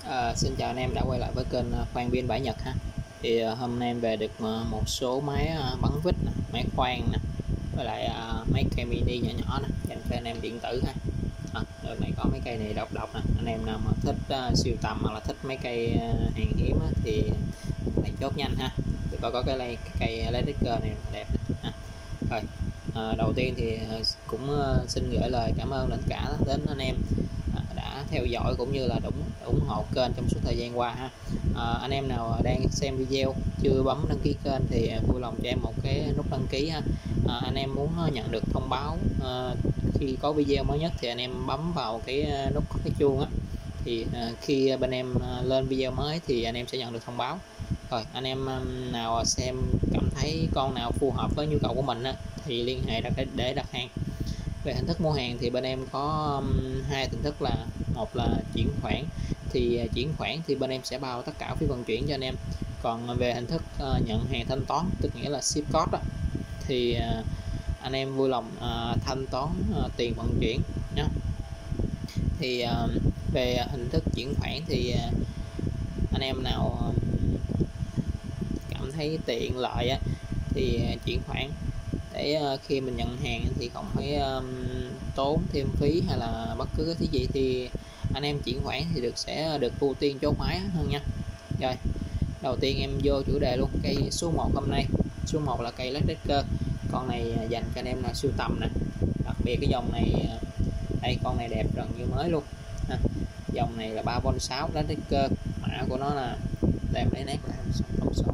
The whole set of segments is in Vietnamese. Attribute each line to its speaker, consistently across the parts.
Speaker 1: Xin chào anh em đã quay lại với kênh khoan viên Bãi Nhật ha. Thì hôm nay em về được một số máy bắn vít, máy khoan nè, với lại mấy cây mini nhỏ nhỏ nè, dành cho anh em điện tử ha. Đợt này có mấy cây này độc nè, anh em nào mà thích sưu tầm hoặc là thích mấy cây hàng hiếm thì này chốt nhanh ha. Thì có cái cây electric này đẹp ha. Rồi đầu tiên thì cũng xin gửi lời cảm ơn đến anh em đã theo dõi cũng như là ủng hộ kênh trong suốt thời gian qua ha. Anh em nào đang xem video chưa bấm đăng ký kênh thì vui lòng cho em một cái nút đăng ký ha. Anh em muốn nhận được thông báo khi có video mới nhất thì anh em bấm vào cái nút có cái chuông á, thì khi bên em lên video mới thì anh em sẽ nhận được thông báo. Rồi anh em nào xem cảm thấy con nào phù hợp với nhu cầu của mình á, thì liên hệ để đặt hàng. Về hình thức mua hàng thì bên em có hai hình thức, là một là chuyển khoản, thì chuyển khoản thì bên em sẽ bao tất cả phí vận chuyển cho anh em. Còn về hình thức nhận hàng thanh toán, tức nghĩa là ship code đó, thì anh em vui lòng thanh toán tiền vận chuyển nhé. Thì về hình thức chuyển khoản thì anh em nào cảm thấy tiện lợi á, thì chuyển khoản để khi mình nhận hàng thì không phải tốn thêm phí hay là bất cứ cái gì, thì anh em chuyển khoản thì sẽ được ưu tiên chốt máy hơn nha. Rồi đầu tiên em vô chủ đề luôn. Cây số 1 hôm nay, số 1 là cây electric. Con này dành cho anh em là sưu tầm nè, đặc biệt cái dòng này đây, con này đẹp gần như mới luôn ha. Dòng này là 3V6 electric, mã của nó là đem lấy nét lại thông số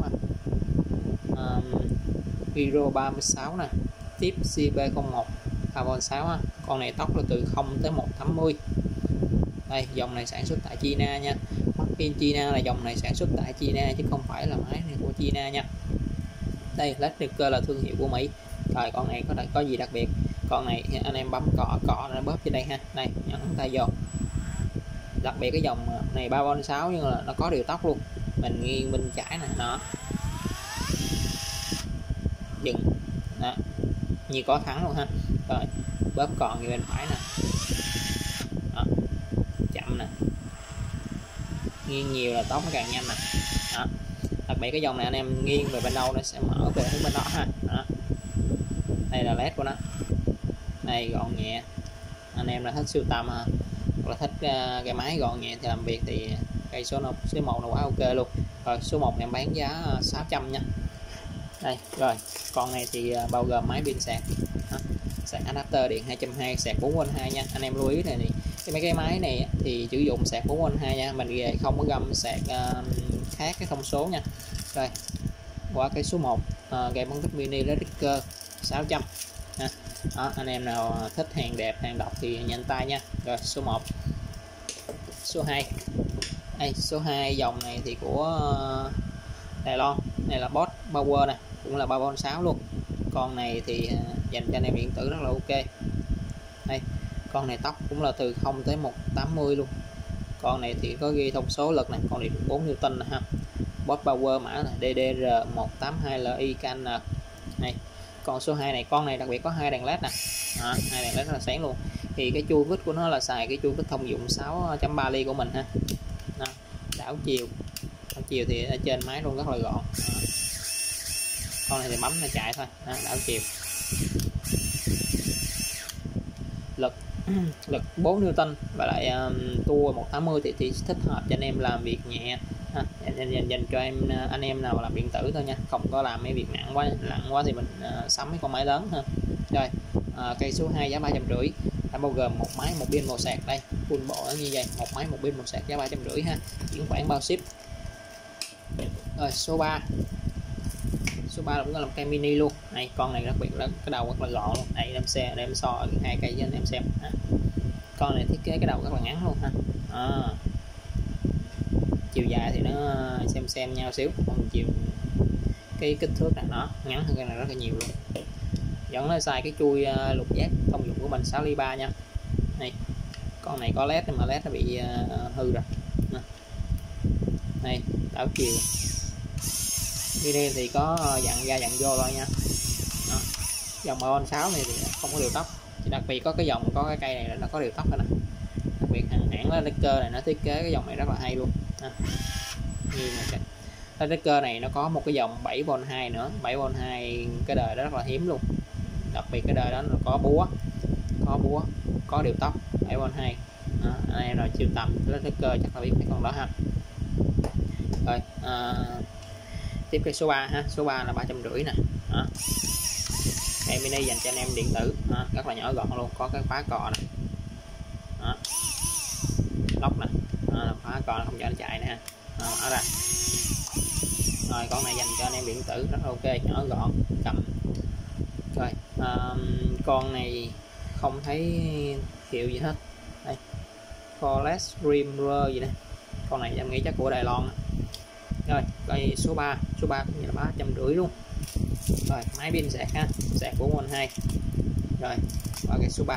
Speaker 1: Hero 36 nè, tiếp CB01 3V6 ha. Con này tốc là từ 0 tới 180. Đây, dòng này sản xuất tại China nha. Made in China là dòng này sản xuất tại China chứ không phải là máy này của China nha. Đây, electric là thương hiệu của Mỹ. Rồi con này có gì đặc biệt? Con này anh em bấm cọ nó bóp trên đây ha. Đây, nhấn tay vô. Đặc biệt cái dòng này 3V6 nhưng là nó có điều tốc luôn. Mình nghiêng bên trái nè, nó dừng đó, như có thắng luôn ha. Rồi bóp còn như bên phải nè, đó, chậm nè, nghiêng nhiều là tốc nó càng nhanh nè. Đó, đặc biệt cái dòng này anh em nghiêng về bên đâu nó sẽ mở về hướng bên đó ha. Đó, đây là led của nó. Đây gọn nhẹ, anh em là thích sưu tầm ha, hoặc là thích cái máy gọn nhẹ thì làm việc thì cây số 1 là quá ok luôn. Rồi số 1 em bán giá 600 nha. Đây rồi, con này thì bao gồm máy pin sạc, sạc adapter điện 220, sạc 4V2 nha. Anh em lưu ý này thì mấy cái máy này thì sử dụng sạc 4V2 nha, mình về không có găm sạc khác cái thông số nha. Rồi qua cái số 1 cây bắn vít mini electric 600 ha. Đó, anh em nào thích hàng đẹp hàng độc thì nhanh tay nha. Rồi số 1. Số 2 đây, số 2 dòng này thì của Đài Loan, này là Boss Power nè, cũng là 3V6 luôn. Con này thì dành cho anh em điện tử rất là ok. Đây, con này tốc cũng là từ 0 tới 180 luôn. Con này thì có ghi thông số lực này, con này 4 N ha. Boss Power mã là DDR182LI KN. Này, còn số 2 này, con này đặc biệt có hai đèn led nè. Đó, hai đèn led rất là sáng luôn. Thì cái chui vít của nó là xài cái chui vít thông dụng 6.3 ly của mình ha. Đó, đảo chiều thì ở trên máy luôn, rất là gọn. Đó. Con này thì bấm nó chạy thôi. Đó, đảo chiều, lực 4 N và lại tua 180 thì thích hợp cho anh em làm việc nhẹ ha. Dành cho anh em nào làm điện tử thôi nha, không có làm mấy việc nặng quá thì mình sắm mấy con máy lớn hơn. Rồi cây số 2 giá 350, đã bao gồm một máy một pin một sạc. Đây full bộ như vậy, một máy một pin một sạc giá 350 ha, chuyển khoản bao ship. Rồi số 3 cũng là một cây mini luôn. Này con này đặc biệt là cái đầu rất là gọn luôn. Đây em so hai cây cho anh em xem. Con này thiết kế cái đầu rất là ngắn luôn ha. Chiều dài thì nó xem nhau xíu, còn chiều cái kích thước này nó ngắn hơn cái này rất là nhiều luôn. Vẫn là xài cái chui lục giác thông dụng của mình 6 ly 3 nha. Này con này có led nhưng mà led nó bị hư rồi. Này đảo chiều mini thì có dặn ra dặn vô thôi nha. Đó. Dòng 3V6 này thì không có điều tốc, chỉ đặc biệt có cái dòng có cái cây này là nó có điều tốc rồi nè, đặc biệt hàng hãng cái tracker này nó thiết kế cái dòng này rất là hay luôn ha. Như này cái tracker này nó có một cái dòng 7V2 nữa. 7V2 cái đời đó rất là hiếm luôn, đặc biệt cái đời đó nó có búa, có điều tốc 7V2 đó. Anh em rồi siêu tầm cái tracker chắc là biết mấy con đó ha. Rồi tiếp cái số 3 ha. Số 3 là 350 nè. Cây mini dành cho anh em điện tử đó, rất là nhỏ gọn luôn, có cái khóa cò nè, lóc nè, khóa cò không cho nó chạy nè ha. Mở ra rồi, con này dành cho anh em điện tử rất là ok, nhỏ gọn cầm. Rồi con này không thấy hiệu gì hết đây, Forest Rimmer gì nè, con này em nghĩ chắc của Đài Loan. Rồi cây số 3 cũng như là 350 luôn. Rồi máy pin sạc ha, sạc của Mon 2. Rồi qua cây số 3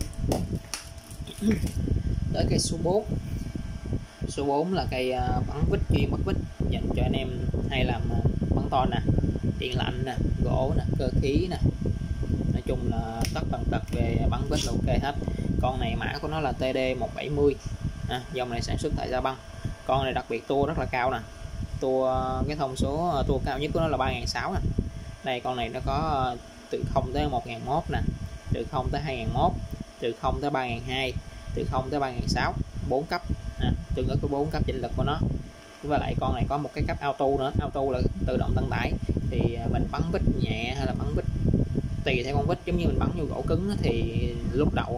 Speaker 1: tới cây số 4. Số 4 là cây bắn vít chuyên bắt vít dành cho anh em hay làm bắn to nè, điện lạnh nè, gỗ nè, cơ khí nè, nói chung là tất tần tật về bắn vít là ok hết. Con này mã của nó là TD170, dòng này sản xuất tại Gia Băng. Con này đặc biệt tua rất là cao nè, tua cái thông số tua cao nhất của nó là 3.600 nè. Đây con này nó có từ 0 tới 1.001 nè, từ 0 tới 2.001, từ 0 tới 3.200, từ 0 tới 3.600, 4 cấp, tương ứng với 4 cấp chỉnh lực của nó. Với lại con này có một cái cấp auto nữa, auto là tự động tăng tải, thì mình bắn vít nhẹ hay là bắn vít tùy theo con vít, giống như mình bắn vô gỗ cứng thì lúc đầu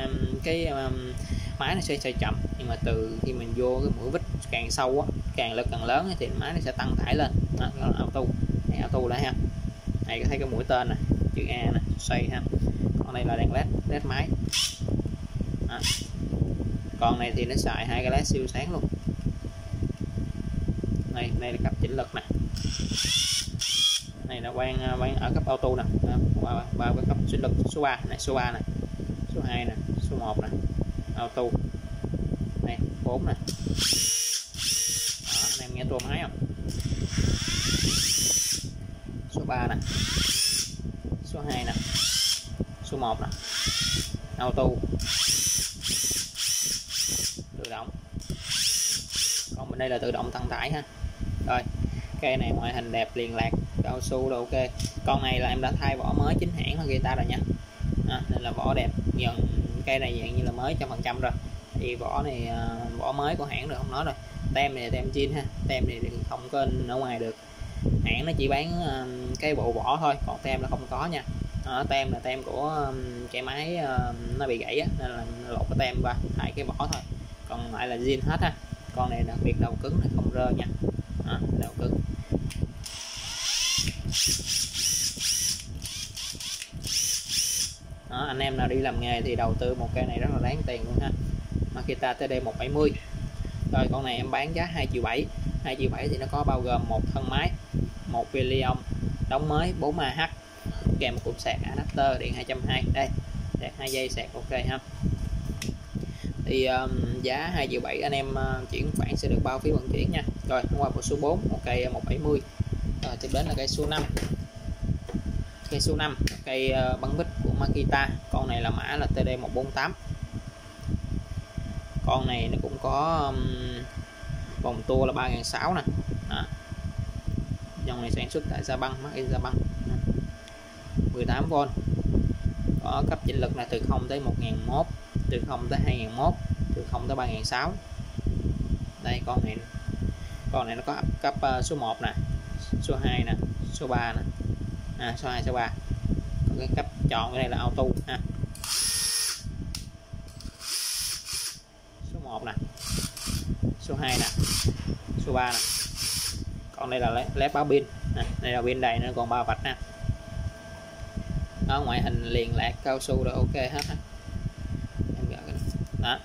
Speaker 1: máy nó sẽ chậm, nhưng mà từ khi mình vô cái mũi vít càng sâu á, càng lực càng lớn thì máy nó sẽ tăng tải lên. Đó là auto này, auto lại ha. Này có thấy cái mũi tên này, chữ A nè, xoay ha. Con này là đèn led máy. Đó. Con này thì nó xài 2 cái led siêu sáng luôn. Này là cấp chỉnh lực nè, này là quang ở cấp auto nè, ba cái cấp chỉnh lực. Số 3 này, số 3 nè, số 2 nè, số 1 nè, auto này, 4 nè. Đó, anh em nghe tua máy không? Số 3 nè, số 2 nè, số 1 nè, auto, tự động. Còn bên đây là tự động tăng tải ha. Rồi cây này ngoại hình đẹp, liền lạc, cao su đều ok. Con này là em đã thay vỏ mới chính hãng Makita rồi nha, nên là vỏ đẹp, dần cây này dạng như là mới 100% rồi. Thì vỏ này vỏ mới của hãng rồi không nói rồi. Tem này là tem zin ha, tem này thì không có in ở ngoài được, hãng nó chỉ bán cái bộ vỏ thôi, còn tem là không có nha. Tem là tem của cái máy nó bị gãy á, nên là lột cái tem và thay cái vỏ thôi, còn lại là zin hết ha. Con này đặc biệt đầu cứng này không rơ nha, đầu cứng. Đó, anh em nào đi làm nghề thì đầu tư một cây này rất là đáng tiền luôn ha, Makita TD170. Rồi con này em bán giá 2.700.000. 2.700.000 thì nó có bao gồm một thân máy, một viên ly-ông đóng mới 4Ah, kèm một cục sạc adapter điện 220. Đây, sạc 2 dây sạc ok ha. Thì giá 2.700.000 anh em chuyển khoản sẽ được bao phí vận chuyển nha. Rồi qua bộ số 4, một cây 170. Rồi tiếp đến là cây số 5. Cây số 5, cây bắn vít của Makita. Con này là mã là TD148. Con này nó cũng có vòng tua là 3.600 nè. Đó. Dòng này sản xuất tại Gia Băng, mắc in Gia Băng. 18V. Có cấp chỉnh lực là từ 0 tới 1.001, từ 0 tới 2.001, từ 0 tới 3.600. Đây con này nó có cấp số 1 nè, số 2 nè, số 3 nè. Số 2, số 3. Còn cái cấp chọn cái này là auto ha. Số 1 nè, số 2 nè, số 3 nè. Còn đây là led báo pin. Đây là pin đầy, nó còn 3 vạch nè. Đó, ngoại hình liền lạc, cao su rồi ok hết ha. Em gỡ cái đó.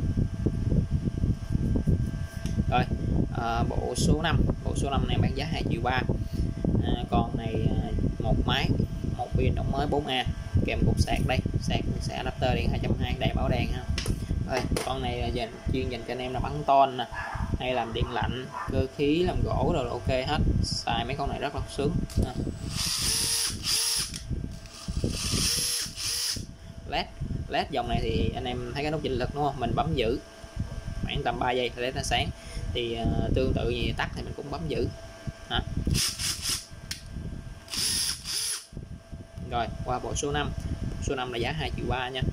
Speaker 1: Rồi bộ số 5. Bộ số 5 này bán giá 2.300.000. Con này một máy, một pin đóng mới 4A, kèm cục sạc đây, sạc adapter điện 220, đầy báo đèn ha. Rồi con này là chuyên dành cho anh em là bắn ton nè, hay làm điện lạnh, cơ khí, làm gỗ rồi là ok hết. Xài mấy con này rất là sướng. led dòng này thì anh em thấy cái nút chỉnh lực đúng không, mình bấm giữ khoảng tầm 3 giây để nó sáng. Thì tương tự như tắt thì mình cũng bấm giữ đó. Rồi qua bộ số 5. Số 5 là giá 2,3 triệu nha.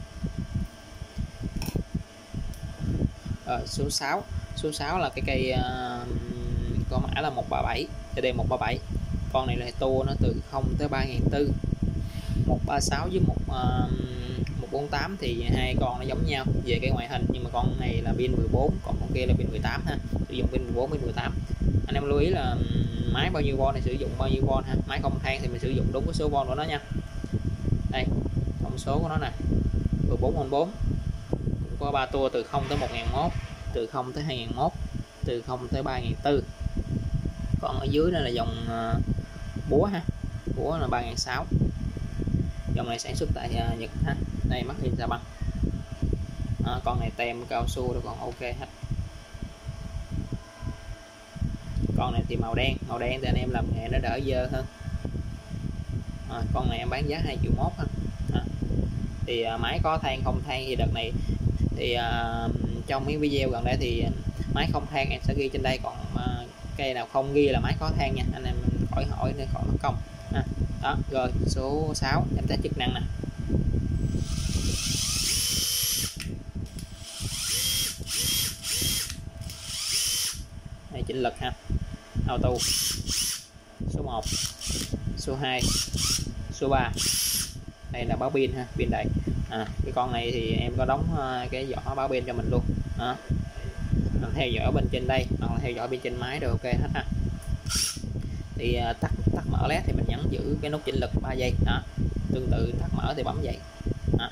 Speaker 1: Rồi số 6. Số 6 là cái cây con mã là 137, TD 137. Con này là tua nó từ 0 tới 3.400. 136 với 148 thì hai con nó giống nhau về cái ngoại hình, nhưng mà con này là pin 14, còn con kia là pin 18 ha. Sử dụng pin 14, pin 18. Anh em lưu ý là máy bao nhiêu von thì sử dụng bao nhiêu von ha. Máy không than thì mình sử dụng đúng cái số von của nó nha. Đây, thông số của nó nè, 14V4, có 3 tua từ 0 tới 1.001, từ 0 tới 2.001, từ 0 tới 3.400. Còn ở dưới đây là dòng búa ha, búa là 3.600. Dòng này sản xuất tại Nhật ha. Đây mắc in Japan. Con này tem cao su còn ok hết. Con này thì màu đen thì anh em làm nghề nó đỡ dơ hơn. Con này em bán giá 2,1 triệu ha. Thì máy có than không than thì đợt này thì trong mấy video gần đây thì máy không than em sẽ ghi trên đây, còn cây nào không ghi là máy có than nha, anh em khỏi hỏi để khỏi mất công ha. Đó, rồi số 6 em test chức năng nè. Đây chỉnh lực ha, auto. Số 1, số 2, số 3. Đây là báo pin ha, pin đầy. Cái con này thì em có đóng cái vỏ báo pin cho mình luôn đó. Mình theo dõi bên trên đây hoặc là theo dõi bên trên máy đều ok hết ha. Thì tắt mở led thì mình nhấn giữ cái nút chỉnh lực 3 giây đó. Tương tự tắt mở thì bấm vậy đó.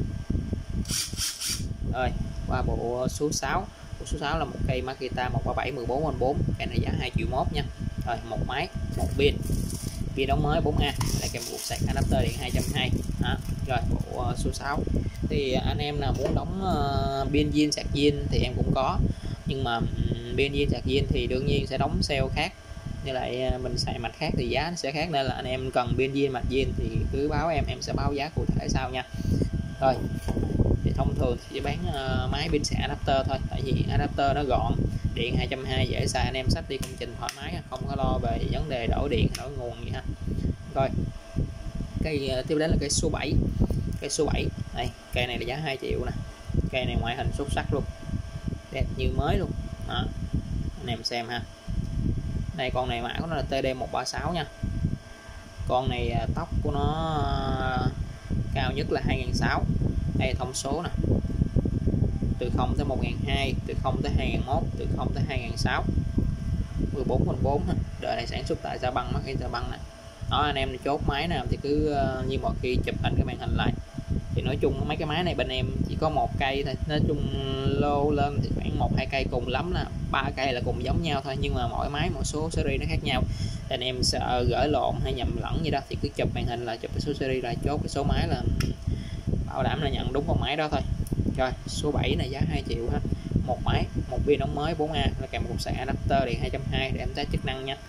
Speaker 1: Rồi qua bộ số 6. Bộ số 6 là một cây Makita 137 14V4, cây này giá 2,1 triệu nha. Rồi một máy, một pin đóng mới 4A, lại kèm một sạc adapter điện 220 đó. Rồi bộ số 6 thì anh em nào muốn đóng pin zin sạc zin thì em cũng có, nhưng mà pin zin sạc zin thì đương nhiên sẽ đóng sale khác, như lại mình xài mạch khác thì giá nó sẽ khác, nên là anh em cần pin zin mạch zin thì cứ báo em sẽ báo giá cụ thể sau nha. Rồi thì thông thường thì chỉ bán máy pin sạc adapter thôi, tại vì adapter nó gọn, điện 220 dễ xài, anh em xách đi công trình thoải mái, không có lo về vấn đề đổi điện đổi nguồn gì ha. Rồi cây tiếp đến là cây số 7. Cây số 7 này, cây này là giá 2 triệu nè. Cây này ngoại hình xuất sắc luôn, đẹp như mới luôn đó, anh em xem ha. Đây con này mã của nó là TD136 nha. Con này tốc của nó cao nhất là 2.600. Đây thông số nè, từ 0 tới 1.200, từ 0 tới 2.001, từ 0 tới 2.600. 14V4 đời này sản xuất tại Japan, mắc in Japan nè. Đó, anh em chốt máy nào thì cứ như mọi khi chụp hình cái màn hình lại. Thì nói chung mấy cái máy này bên em chỉ có một cây thôi, nói chung lô lên thì khoảng 1-2 cây, cùng lắm là 3 cây là cùng giống nhau thôi, nhưng mà mỗi máy một số series nó khác nhau, nên em sợ gửi lộn hay nhầm lẫn gì đó thì cứ chụp màn hình là chụp cái số series lại, chốt cái số máy là bảo đảm là nhận đúng con máy đó thôi. Rồi số 7 này giá 2 triệu ha. Một máy, một pin đóng mới 4A, là kèm một sạc adapter điện 220 để em test chức năng nha.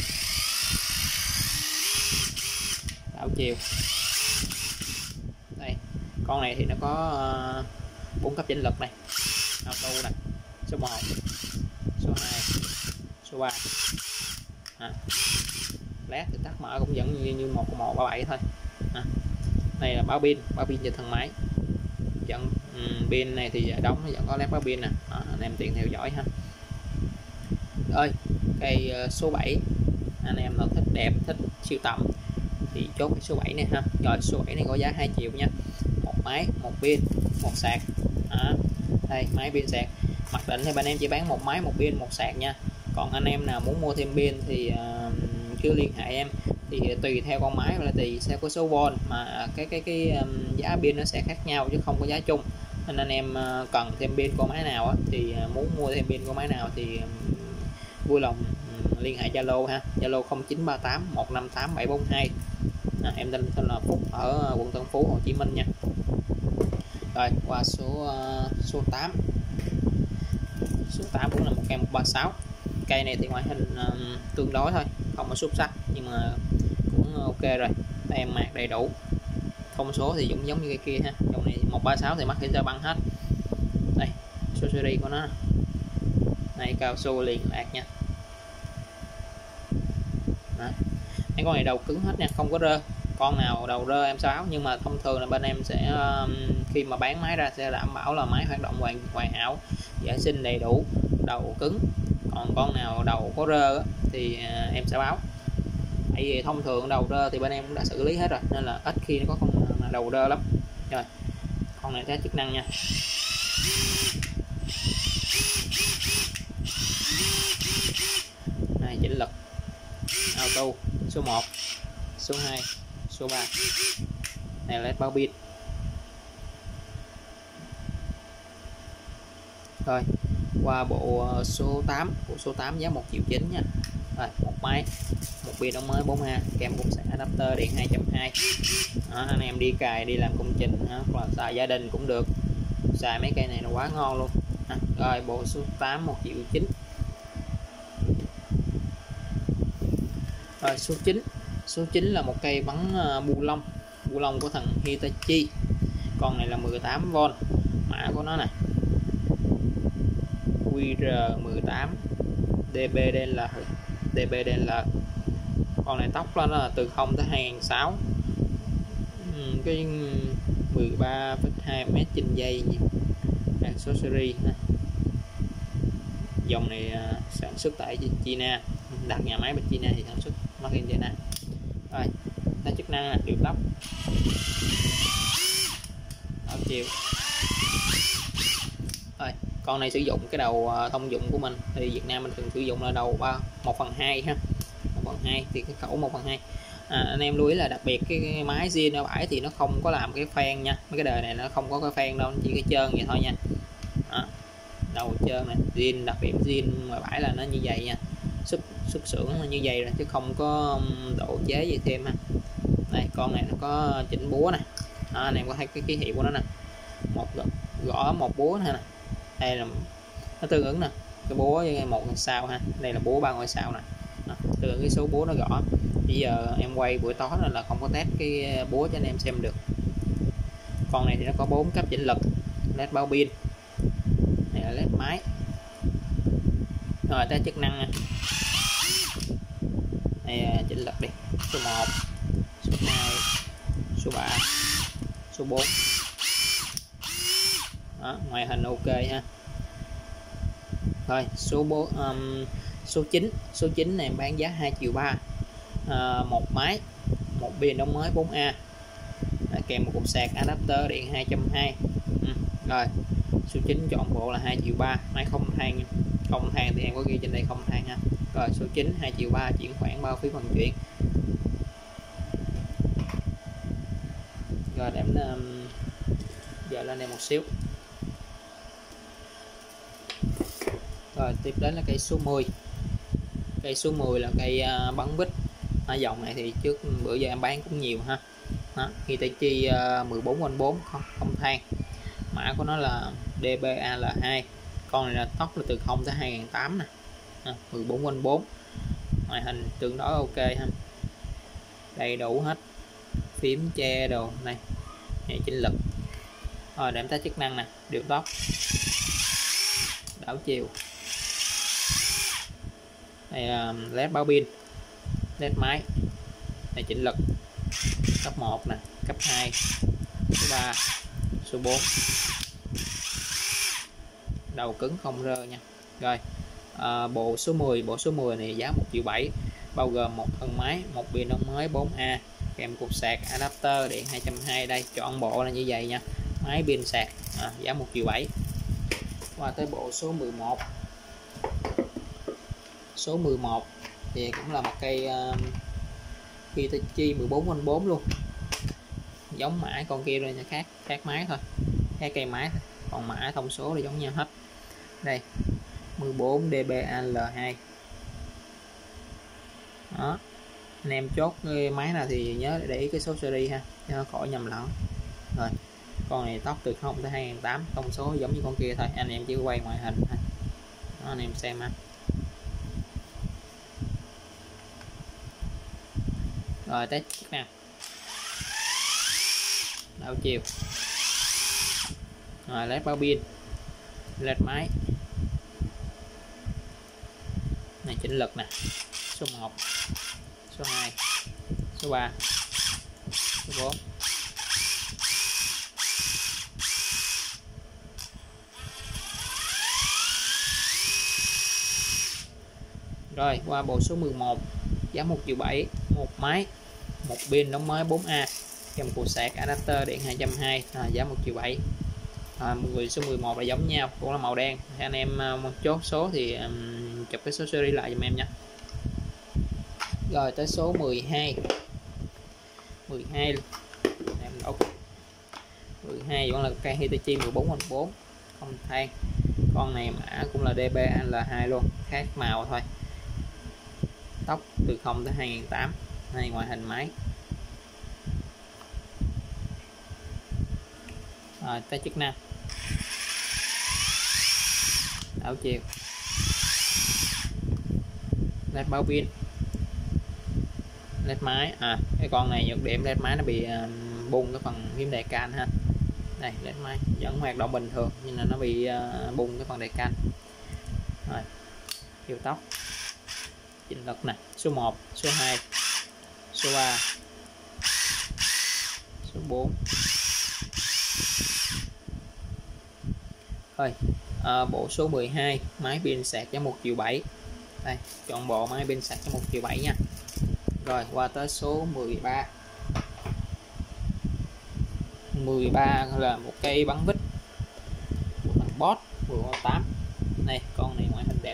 Speaker 1: Đảo chiều. Đây, con này thì nó có 4 cấp chỉnh lực này, auto này, số 1, số 2, số 3. Led thì tắt mở cũng vẫn như 137 thôi. Đây là báo pin cho thân máy. Dẫn pin này thì đóng nó vẫn có led báo pin nè, anh em tiện theo dõi ha. Ơi cây số 7 anh em nào thích đẹp, thích siêu tầm thì chốt cái số 7 này ha. Rồi số 7 này có giá 2 triệu nha. Một máy, một pin, một sạc. Đây máy pin sạc. Mặc định thì bên em chỉ bán một máy, một pin, một sạc nha. Còn anh em nào muốn mua thêm pin thì cứ liên hệ em, thì tùy theo con máy và tùy theo cái số von mà cái giá pin nó sẽ khác nhau chứ không có giá chung. Nên anh em cần thêm pin của máy nào thì muốn mua thêm pin của máy nào thì vui lòng liên hệ Zalo ha, Zalo 0938 158 742. Em tên là Phúc ở quận Tân Phú, Hồ Chí Minh nha. Rồi qua số 8. Số 8 cũng là một cây 136. Cây này thì ngoại hình tương đối thôi, không có xuất sắc nhưng mà cũng ok rồi. Tem mạc đầy đủ. Thông số thì cũng giống như cây kia ha. Dòng này 136 thì mắc in Japan hết. Đây, số series của nó này, cao su liền lạc nha. Đó. Mấy con này đầu cứng hết nha, không có rơ. Con nào đầu rơ em sao áo, nhưng mà thông thường là bên em sẽ khi mà bán máy ra sẽ đảm bảo là máy hoạt động hoàn hảo, vệ sinh đầy đủ, đầu cứng. Còn con nào đầu có rơ thì em sẽ báo. Tại vì thông thường đầu rơ thì bên em cũng đã xử lý hết rồi, nên là ít khi nó có con đầu rơ lắm. Rồi con này test chức năng nha. Này, chỉnh lực, auto, số 1, số 2, số 3. Này led báo pin. Rồi qua bộ số 8. Bộ số 8 giá 1,9 triệu nha. Rồi một máy, một pin đóng mới 4A kèm cục sạc adapter điện 2.2. Anh em đi cài đi làm công trình hoặc là xài gia đình cũng được, xài mấy cây này là quá ngon luôn. Rồi bộ số 8 1,9 triệu. Rồi số 9. Số 9 là một cây bắn bu lông của thằng Hitachi. Con này là 18V, mã của nó này QR18 DBDL. Con này tốc nó là từ 0 tới 2006, cái 13,2 m trên giây. Số series dòng này sản xuất tại China, đặt nhà máy bên China thì sản xuất made in China. Rồi ta chức năng là điều tốc, đảo chiều. Rồi con này sử dụng cái đầu thông dụng của mình thì Việt Nam mình thường sử dụng là đầu 1/2 ha, 1/2 thì cái khẩu 1/2. Anh em lưu ý là đặc biệt cái máy zin ở bãi thì nó không có làm cái phan nha, mấy cái đời này nó không có cái phan đâu, chỉ cái trơn vậy thôi nha. Đó, đầu trơn này, zin, đặc điểm zin ngoài bãi là nó như vậy nha, xuất xưởng là như vậy rồi chứ không có độ chế gì thêm ha. Đây con này nó có chỉnh búa này. Đó, anh em có thấy cái ký hiệu của nó nè, một gõ một búa nè. Đây là nó tương ứng nè, cái búa với một ngôi sao ha, đây là búa 3 ngôi sao nè. Tương ứng cái số búa nó gõ. Bây giờ em quay buổi tối nên là không có test cái búa cho anh em xem được. Con này thì nó có 4 cấp chỉnh lực, led báo pin, này là led máy. Rồi tới chức năng này, chỉnh lực đi, số 1, số 2, số 3, số 4. Đó, ngoại hình ok ha. Rồi số 9. Số 9 này bán giá 2,3 triệu. Một máy, một pin đóng mới 4A, kèm một cục sạc adapter điện 2.2. Rồi số 9 chọn bộ là 2,3 triệu, máy không than. Không than thì em có ghi trên đây không than ha. Rồi số 9 2,3 triệu, chuyển khoản bao phí vận chuyển. Rồi để giờ lên đây một xíu. Rồi tiếp đến là cây số 10. Cây số 10 là cây bắn vít. Ở dòng này thì trước bữa giờ em bán cũng nhiều ha. Hitachi 14V4 không than, mã của nó là DBAL2. Con này là tốc là từ 0 tới 2008 nè. 14V4, ngoại hình tương đối ok ha, đầy đủ hết, phím che đồ này, chỉnh lực. Rồi để em test chức năng nè, điều tốc, đảo chiều. Đây led báo pin, led máy, này chỉnh lực, cấp 1 nè, cấp 2, số 3, số 4. Đầu cứng không rơ nha. Rồi bộ số 10. Bộ số 10 này giá 1,7 triệu, bao gồm một thân máy, một pin đóng mới 4A, kèm cục sạc adapter điện 2.2. Đây chọn bộ là như vậy nha, máy pin sạc, giá 1,7 triệu. Qua tới bộ số 11. Số 11 thì cũng là một cây Hitachi 14V4 luôn, giống mã con kia rồi nha, khác máy thôi, khác cây máy thôi. Còn mã thông số thì giống nhau hết. Đây 14 DBAL2. Đó, anh em chốt cái máy nào thì nhớ để ý cái số series ha, cho khỏi nhầm lẫn. Rồi con này tốc từ 0 tới 2008, thông số giống như con kia thôi, anh em chỉ quay ngoại hình thôi. Đó, anh em xem ha. Rồi test chức năng, đảo chiều. Rồi led báo pin, led máy này, chỉnh lực nè, số 1, số 2, số 3, số 4. Rồi qua bộ số 11, giá 1.700.000, một máy, một pin đóng mới 4A, kèm cục sạc adapter điện 220, giá 1.700.000. Người số 11 là giống nhau, cũng là màu đen. Anh em chốt số thì chụp cái số series lại giùm em nha. Rồi tới số 12 em đọc 12 vẫn là cây Hitachi 14/4 không than. Con này mã cũng là DBL2 luôn, khác màu thôi. Tốc từ 0 tới 2008, này ngoại hình máy. Rồi tới chức năng đảo chiều, led báo pin, led máy. Cái con này nhược điểm led máy nó bị bung cái phần phím đề can ha. Đây led máy vẫn hoạt động bình thường nhưng là nó bị bung cái phần đề can. Rồi hiệu tốc, chỉnh lực nè, số 1, số 2, số 3, số 4. Rồi bộ số 12, máy pin sạc giá 1.700.000. Đây chọn bộ máy pin sạc giá 1.700.000 nha. Rồi qua tới số 13 là một cây bắn vít của thằng Boss 10V8. Này con này ngoại hình đẹp,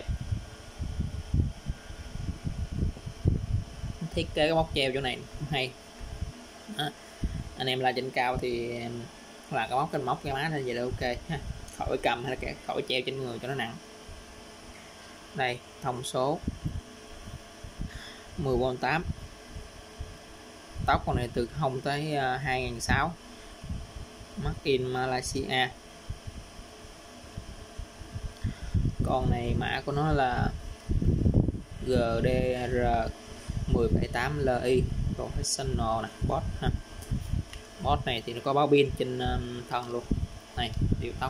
Speaker 1: thiết kế cái móc treo chỗ này cũng hay. Anh em là trên cao thì là cái móc cái má này vậy là ok ha, khỏi cầm hay là khỏi treo trên người cho nó nặng. Đây thông số 10V8, tốc con này từ 0 tới 2006, made in Malaysia. Con này mã của nó là GDR 1078Li Professional nè, Boss ha. Boss này thì nó có báo pin trên thân luôn. Này điều tốc,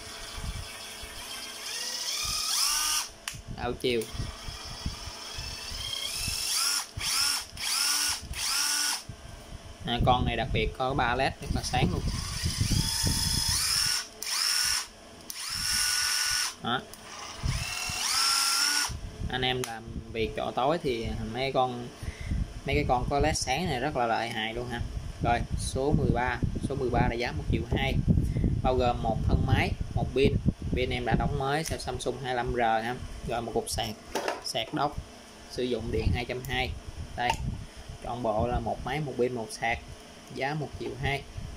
Speaker 1: đảo chiều, con này đặc biệt có 3 led rất là sáng luôn. Đó. Anh em làm việc chỗ tối thì mấy cái con có led sáng này rất là lợi hại luôn ha. Rồi số 13 là giá 1.200.000, bao gồm một thân máy, một pin em đã đóng mới Samsung 25R ha. Rồi một cục sạc đốc sử dụng điện 220. Đây chọn bộ là một máy, một pin, một sạc, giá 1.200.000.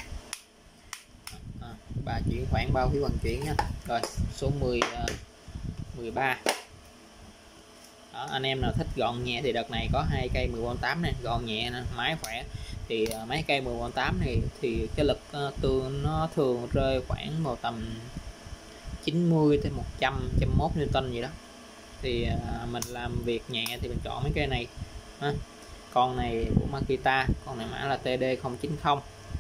Speaker 1: Bà chuyển khoản bao phí vận chuyển nha. Rồi số 13. Đó, anh em nào thích gọn nhẹ thì đợt này có 2 cây 10V8 này, gọn nhẹ nè, máy khỏe. Thì mấy cây 10V8 này thì cái lực nó thường rơi khoảng vào tầm 90 tới 100, 101 Newton gì đó. Thì mình làm việc nhẹ thì mình chọn mấy cây này ha. Con này của Makita, con này mã là TD090,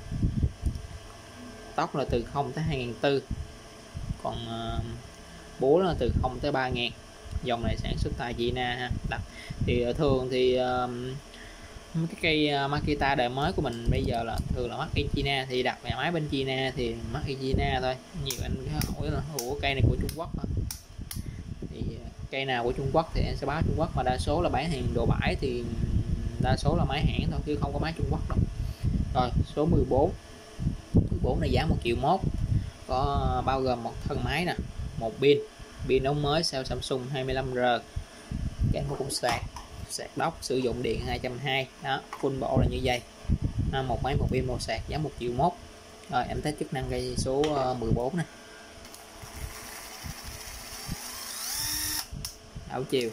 Speaker 1: tốc là từ 0 tới 2004, còn búa là từ 0 tới 3000. Dòng này sản xuất tại China ha. Thì thường thì cái cây Makita đời mới của mình bây giờ là thường là made in China, thì đặt máy bên China thì made in China thôi. Nhiều anh hỏi là ủa cây này của Trung Quốc hả? Thì cây nào của Trung Quốc thì em sẽ báo Trung Quốc, mà đa số là bán hàng đồ bãi thì đa số là máy hãng thôi chứ không có máy Trung Quốc đâu. Rồi số 14 này giá 1.100.000, có bao gồm một thân máy nè, một pin đóng mới sao Samsung 25R, kèm một cục sạc đốc sử dụng điện 220. Đó full bộ là như vậy. Một máy, một pin, một sạc, giá 1.100.000. Rồi em thấy chức năng cây số 14 này, đảo chiều.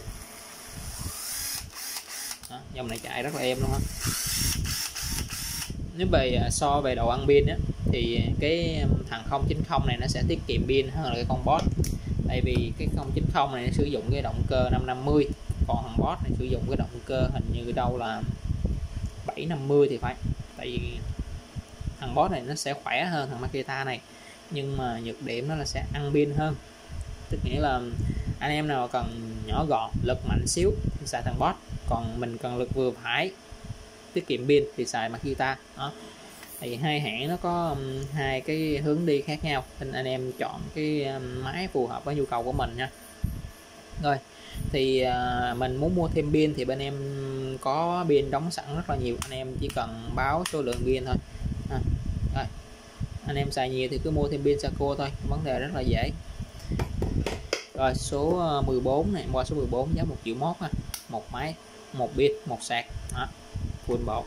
Speaker 1: Đó, dòng này chạy rất là êm luôn á. Nếu so về đầu ăn pin á thì cái thằng 090 này nó sẽ tiết kiệm pin hơn là cái con Boss. Tại vì cái 090 này nó sử dụng cái động cơ 550, còn thằng Boss này sử dụng cái động cơ hình như đâu là 750 thì phải. Tại vì thằng Boss này nó sẽ khỏe hơn thằng Makita này, nhưng mà nhược điểm nó là sẽ ăn pin hơn. tức nghĩa là anh em nào cần nhỏ gọn, lực mạnh xíu thì xài thằng Boss, còn mình cần lực vừa phải, tiết kiệm pin thì xài Makita đó. Thì hai hãng nó có hai cái hướng đi khác nhau, nên anh em chọn cái máy phù hợp với nhu cầu của mình nha. Rồi thì mình muốn mua thêm pin thì bên em có pin đóng sẵn rất là nhiều, anh em chỉ cần báo số lượng pin thôi. Rồi anh em xài nhiều thì cứ mua thêm pin Saco thôi, vấn đề rất là dễ. Rồi số 14 này, qua số 14 giá 1,1 triệu ha, một máy, một pin, một sạc đó, full bộ.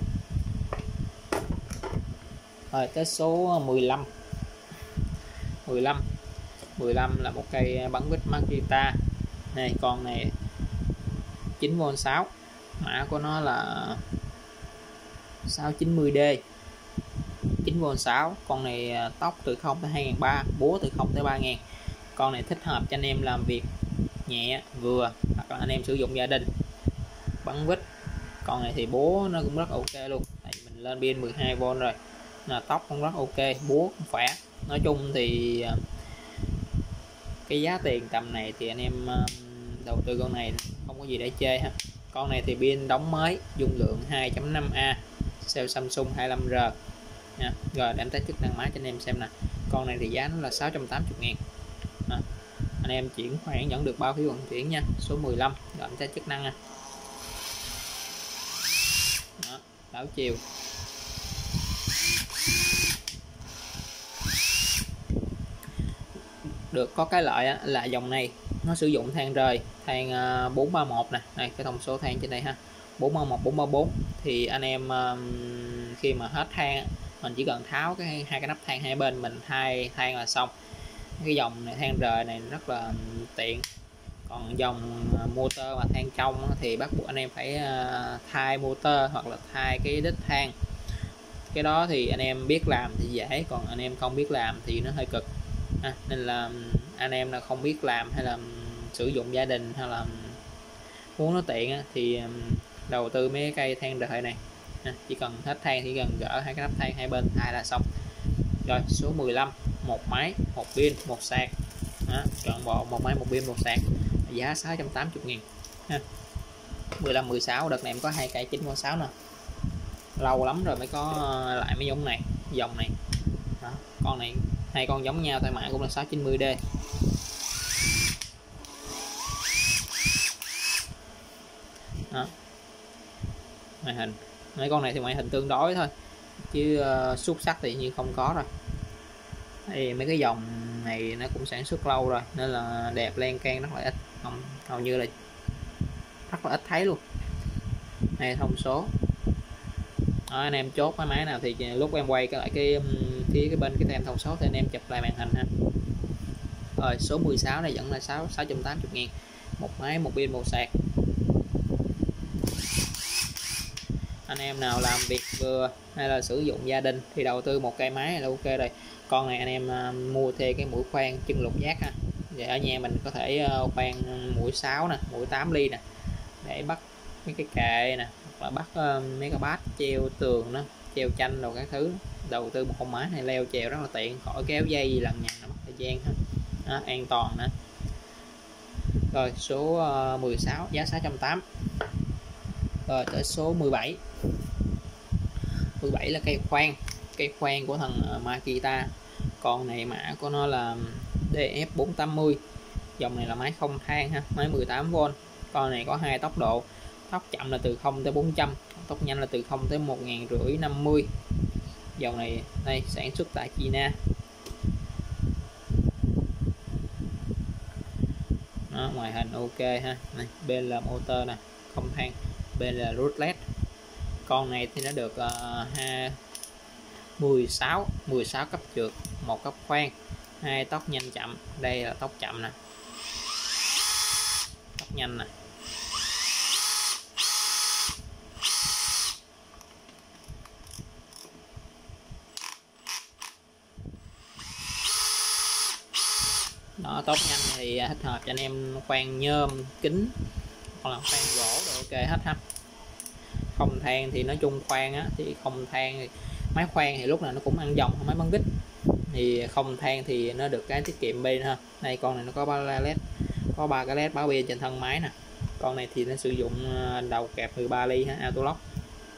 Speaker 1: Rồi tới số 15 là một cây bắn vít Makita này, con này 9V6, mã của nó là 690D, 9V6. Con này tốc từ 0 tới 2.300, búa từ 0 tới 3.000. Con này thích hợp cho anh em làm việc nhẹ vừa, hoặc là anh em sử dụng gia đình bắn vít. Con này thì búa nó cũng rất ok luôn, tại mình lên pin 12V rồi, là tốc cũng rất ok, búa cũng khỏe. Nói chung thì cái giá tiền tầm này thì anh em đầu tư con này không có gì để chê ha. Con này thì pin đóng mới, dung lượng 2.5A, cell Samsung 25R nha. Rồi để em test chức năng máy cho anh em xem nè. Con này thì giá nó là 680.000. Anh em chuyển khoản nhận được bao phí vận chuyển nha. Số 15 rồi em test chức năng nha. Đó, đảo chiều. Được có cái lợi là dòng này nó sử dụng than rời, than 431 nè, này cái thông số than trên đây ha, 431, 434. Thì anh em khi mà hết than mình chỉ cần tháo hai cái nắp than hai bên, mình thay than là xong. Cái dòng này than rời này rất là tiện. Còn dòng motor mà than trong thì bắt buộc anh em phải thay motor hoặc là thay cái đít than. Cái đó thì anh em biết làm thì dễ, còn anh em không biết làm thì nó hơi cực. Nên là anh em là không biết làm hay là sử dụng gia đình hay là muốn nó tiện thì đầu tư mấy cây than rời này. Chỉ cần hết than thì cần gỡ hai cái nắp than hai bên thay là xong. Rồi số 15, một máy, một pin, một sạc. Chọn bộ một máy, một pin, một sạc, giá 680.000 ha. 15, 16 đợt này em có hai cây 9V6 nè, lâu lắm rồi mới có lại mấy giống này, dòng này đó. Con này hai con giống nhau, tại mã cũng là 690D. Đó. Ngoại hình mấy con này thì ngoại hình tương đối thôi, chứ xuất sắc thì như không có rồi. Thì mấy cái dòng này nó cũng sản xuất lâu rồi nên là đẹp len can rất là ít, không hầu như là rất là ít thấy luôn. Này thông số đó, anh em chốt cái máy nào thì lúc em quay cái lại cái phía cái bên cái tem thông số thì anh em chụp lại màn hình ha. Rồi số 16 này vẫn là 680.000, một máy, một pin, một sạc. Anh em nào làm việc vừa hay là sử dụng gia đình thì đầu tư một cây máy là ok rồi. Con này anh em mua thêm cái mũi khoan chân lục giác ha, để ở nhà mình có thể khoan mũi 6 nè, mũi 8 ly nè, để bắt mấy cái kệ nè, hoặc là bắt mấy cái bát treo tường đó, treo tranh đồ các thứ. Đầu tư một con máy này leo trèo rất là tiện, khỏi kéo dây gì lần nhằn, mất thời gian ha. Đó, an toàn nữa. Rồi số 16 giá 680. Rồi tới số 17 là cây khoan của thằng Makita. Con này mã của nó là DF480, dòng này là máy không than ha, máy 18V. Con này có hai tốc độ, tốc chậm là từ 0 tới 400, tốc nhanh là từ 0 tới 1.550. Dòng này đây sản xuất tại China. Đó, ngoại hình ok ha. Này, bên là motor nè, không than, bên là rootless. Con này thì nó được 16 cấp trượt, một cấp khoan, hai tốc nhanh chậm. Đây là tốc chậm nè, tốc nhanh nè. Đó, tốc nhanh thì thích hợp cho anh em khoan nhôm, kính hoặc là khoan gỗ đồ ok hết ha. Không than thì nói chung khoan thì không than thì máy khoan thì lúc nào nó cũng ăn dòng hơn máy bắn vít. thì không than thì nó được cái tiết kiệm pin ha. Đây con này nó có 3 led, có 3 cái led báo pin trên thân máy nè. Con này thì nó sử dụng đầu kẹp 13 ly ha, auto lock.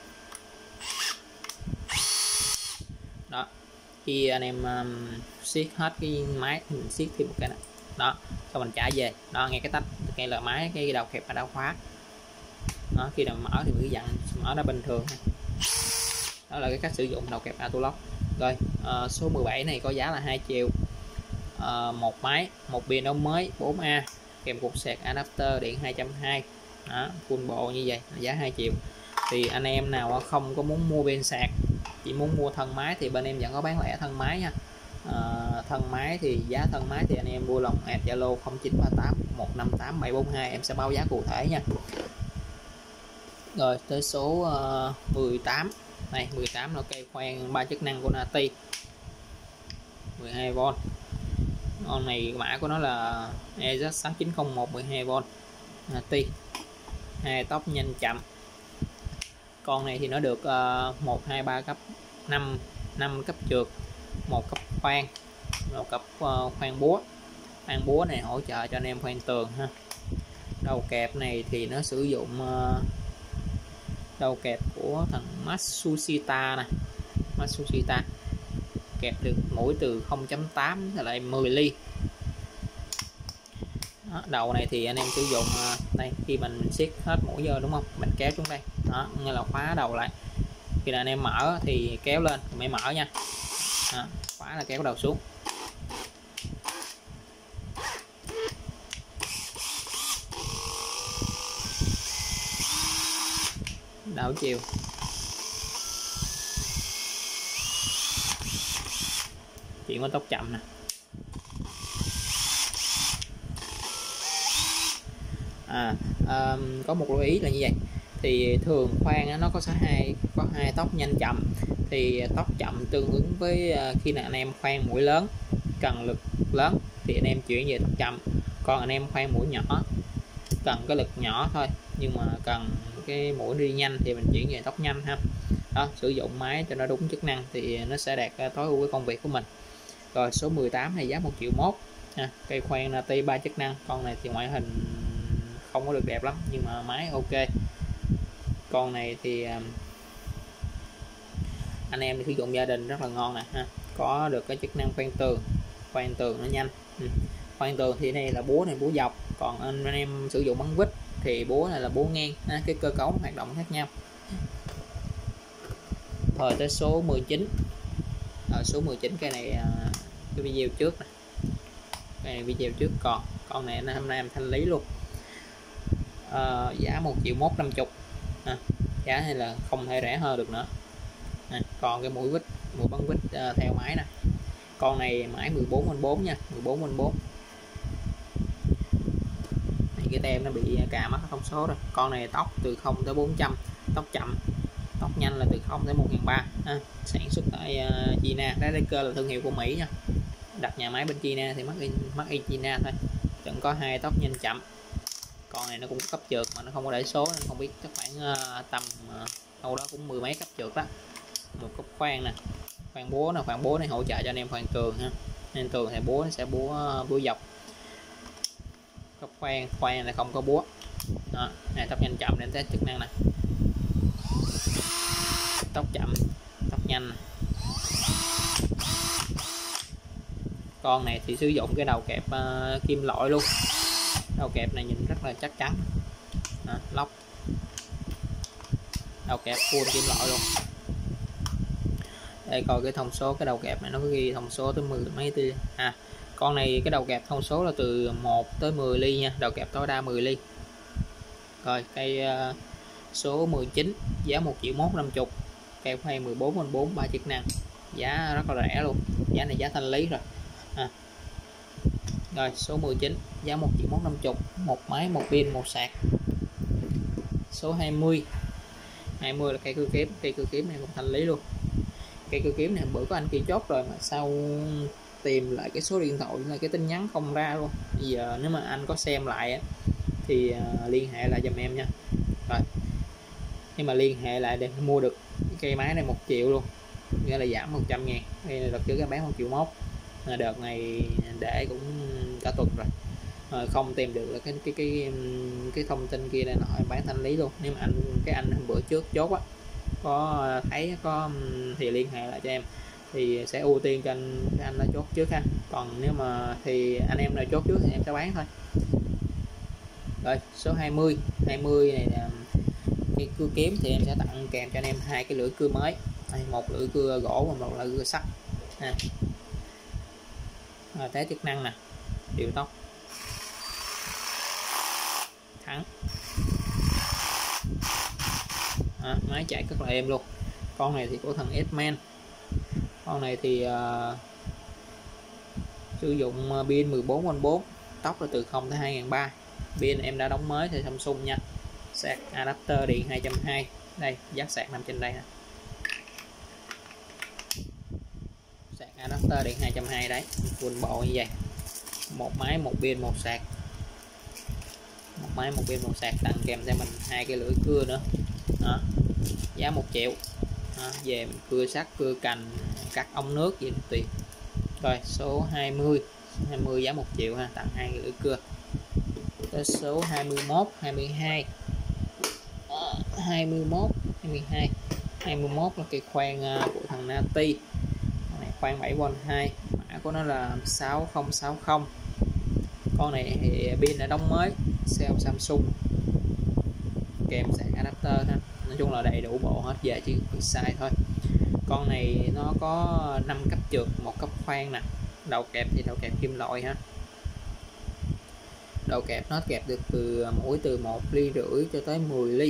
Speaker 1: Đó, khi anh em siết hết cái máy thì mình siết thêm một cái này. Đó, xong mình trả về. Đó, nghe cái tách, nghe là máy cái đầu kẹp đã khóa. Đó, khi nào mở thì cứ dặn mở nó bình thường ha. Đó là cái cách sử dụng đầu kẹp auto lock. Rồi số 17 này có giá là 2 triệu, một máy, một pin ống mới 4A kèm cục sạc adapter điện 220. Đó, full bộ như vậy, giá 2 triệu. Thì anh em nào không có muốn mua pin sạc, chỉ muốn mua thân máy thì bên em vẫn có bán lẻ thân máy nha. Thân máy thì giá thân máy thì anh em vui lòng add Zalo 0938 158 742, em sẽ báo giá cụ thể nha. Rồi tới số 18 này, 18 là cây khoan 3 chức năng của Nati 12V. Con này mã của nó là EZ6901 12V Nati, 2 tốc nhanh chậm. Con này thì nó được 1 2 3 cấp 5 cấp trượt, 1 cấp khoan, 1 cấp khoan búa. Khoan búa này hỗ trợ cho anh em khoan tường ha. Đầu kẹp này thì nó sử dụng đầu kẹp của thằng Matsushita nè, Matsushita, kẹp được mũi từ 0.8 lại 10 ly. Đó, đầu này thì anh em sử dụng đây, khi mình siết hết mũi vô đúng không, mình kéo xuống đây, đó như là khóa đầu lại. Khi là anh em mở thì kéo lên mới mở nha. Đó, khóa là kéo đầu xuống. Đảo chiều. Chuyển có tốc chậm nè. Có một lưu ý là như vậy, thì thường khoan nó có hai tốc nhanh chậm. Thì tốc chậm tương ứng với khi nào anh em khoan mũi lớn cần lực lớn thì anh em chuyển về tốc chậm, còn anh em khoan mũi nhỏ cần cái lực nhỏ thôi nhưng mà cần cái mũi đi nhanh thì mình chuyển về tốc nhanh ha. Đó, sử dụng máy cho nó đúng chức năng thì nó sẽ đạt tối ưu cái công việc của mình. Rồi số 18 này giá 1 triệu mốt ha. Cây khoan Nati 3 chức năng. Con này thì ngoại hình không có được đẹp lắm nhưng mà máy ok. Con này thì anh em sử dụng gia đình rất là ngon nè ha. Có được cái chức năng khoan tường nó nhanh. Khoan tường thì đây là búa này búa dọc, còn anh em sử dụng bắn vít thì búa này là búa ngang ha. Cái cơ cấu hoạt động khác nhau. Rồi tới số 19. Ở số 19 cái này cái video trước này. Cái này video trước, còn con này hôm nay em thanh lý luôn. Giá 1 triệu mốt 50 ha. Giá này là không thể rẻ hơn được nữa. Còn cái mũi bắn vít theo máy nè. Con này mãi 14x4 nha, 14x4. Cái tem nó bị cà mất thông số rồi. Con này tốc từ 0 tới 400, tốc chậm, tốc nhanh là từ 0 tới 1300 sản xuất tại China. Daker là thương hiệu của Mỹ nha, đặt nhà máy bên China thì made in China thôi, chẳng có 2 tốc nhanh chậm. Con này nó cũng có cấp trượt mà nó không có để số nên không biết, chắc khoảng tầm đâu đó cũng 10 mấy cấp trượt đó. Một cấp khoan nè, khoan búa này hỗ trợ cho anh em khoan tường ha, nên tường thì búa sẽ búa dọc. Cấp khoan là không có búa. Đó, này tốc nhanh chậm đến test chức năng này, tốc chậm, tốc nhanh. Con này thì sử dụng cái đầu kẹp kim loại luôn. Đầu kẹp này nhìn rất là chắc chắn. Đó, lóc đầu kẹp full kim loại luôn. Đây coi cái thông số, cái đầu kẹp này nó có ghi thông số tới 10 mấy ly. Con này cái đầu kẹp thông số là từ 1 tới 10 ly nha, đầu kẹp tối đa 10 ly. Rồi cây số 19 giá 1 triệu mốt 50. Cây khoan 14x4 3 chức năng, giá rất là rẻ luôn, giá này giá thanh lý rồi. Rồi số 19 giá 1 triệu mốt 50, một máy, một pin, một sạc. Số 20 là cây cưa kiếm này cũng thanh lý luôn. Cây cưa kiếm này bữa có anh kia chốt rồi mà sao tìm lại cái số điện thoại là cái tin nhắn không ra luôn. Bây giờ nếu mà anh có xem lại thì liên hệ lại giùm em nha. Rồi nhưng mà liên hệ lại để mua được cái cây máy này 1 triệu luôn, nghĩa là giảm 100.000. Đây là đợt trước em bán 1 triệu mốt. đợt này để cũng cả tuần rồi. Không tìm được là cái thông tin kia nên hỏi bán thanh lý luôn. Nếu mà anh hôm bữa trước chốt á có thấy có thì liên hệ lại cho em, thì sẽ ưu tiên cho anh đã chốt trước ha. Còn nếu mà thì anh em nào chốt trước thì em sẽ bán thôi. Rồi số 20 này là cái cưa kiếm, thì em sẽ tặng kèm cho anh em 2 cái lưỡi cưa mới, một lưỡi cưa gỗ và một lưỡi cưa sắt ha. Té chức năng nè, điều tốc, thắng, máy chạy rất là êm luôn. Con này thì của thằng S-Man. Con này thì sử dụng pin 14V, tốc là từ 0 tới 2300. Pin em đã đóng mới thì Samsung nha. Sạc adapter điện 220. Đây, giác sạc nằm trên đây nè. Sạc adapter điện 220 đấy, full bộ như vậy. Một máy, một pin, một sạc. Một máy, một pin, một sạc, tặng kèm cho mình 2 cái lưỡi cưa nữa. Đó. Giá 1 triệu. Đó. Về cưa sắt, cưa cành, cắt ống nước gì tùy. Rồi số 20 giá 1 triệu ha, tặng 2 cái lưỡi cưa. Tới số 21 22 là cái khoan của thằng Nati. Này khoan 7V 2, mã của nó là 6060. Con này thì pin đã đóng mới, cell Samsung, kèm sạc adapter ha. Nói chung là đầy đủ bộ hết, về chỉ bị sai thôi. Con này nó có 5 cấp trượt, 1 cấp khoan nè. Đầu kẹp thì đầu kẹp kim loại ha. Đầu kẹp nó kẹp được mỗi từ 1,5 ly cho tới 10 ly.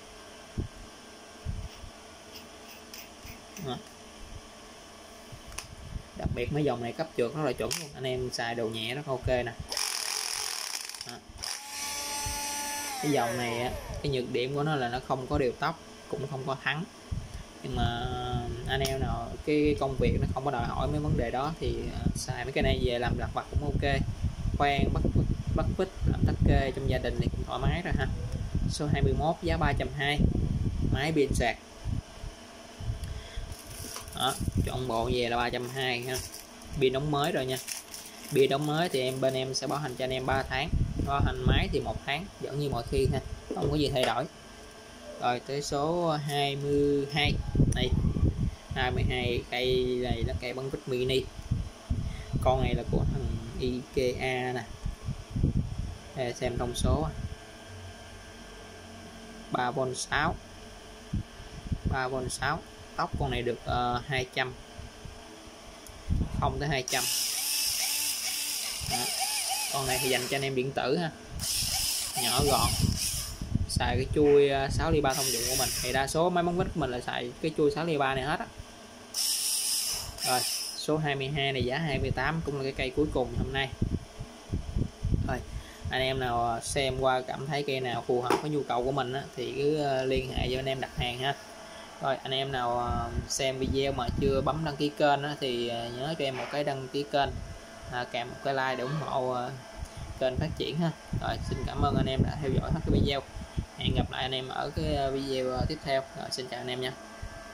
Speaker 1: Đặc biệt mấy dòng này cấp trượt nó là chuẩn luôn, anh em xài đồ nhẹ rất ok nè. Cái dòng này cái nhược điểm của nó là nó không có điều tốc, cũng không có thắng. Nhưng mà anh em nào cái công việc nó không có đòi hỏi mấy vấn đề đó thì xài mấy cái này về làm lặt vặt cũng ok. Khoan bắt vít làm tắc kê trong gia đình thì cũng thoải mái rồi ha. Số 21 giá 320, máy pin sạc. Đó, chọn bộ về là 320 ha. Pin đóng mới rồi nha. Pin đóng mới thì bên em sẽ bảo hành cho anh em 3 tháng, bảo hành máy thì 1 tháng, vẫn như mọi khi ha, không có gì thay đổi. Rồi tới số 22 này, 22 cây này là cây bắn vít mini. Con này là của thằng IKEA nè. Để xem thông số 3V6, tốc con này được 200, 0 tới 200. Đó. Con này thì dành cho anh em điện tử ha, nhỏ gọn, xài cái chui 6 ly 3 thông dụng của mình. Thì đa số máy bắn vít của mình là xài cái chui 6 ly 3 này hết á. Rồi số 22 này giá 28, cũng là cái cây cuối cùng hôm nay. Thôi anh em nào xem qua cảm thấy cây nào phù hợp với nhu cầu của mình á, thì cứ liên hệ với anh em đặt hàng ha. Rồi anh em nào xem video mà chưa bấm đăng ký kênh á, thì nhớ cho em một cái đăng ký kênh, kèm một cái like để ủng hộ kênh phát triển ha. Rồi xin cảm ơn anh em đã theo dõi hết cái video. Hẹn gặp lại anh em ở cái video tiếp theo. Rồi, xin chào anh em nha.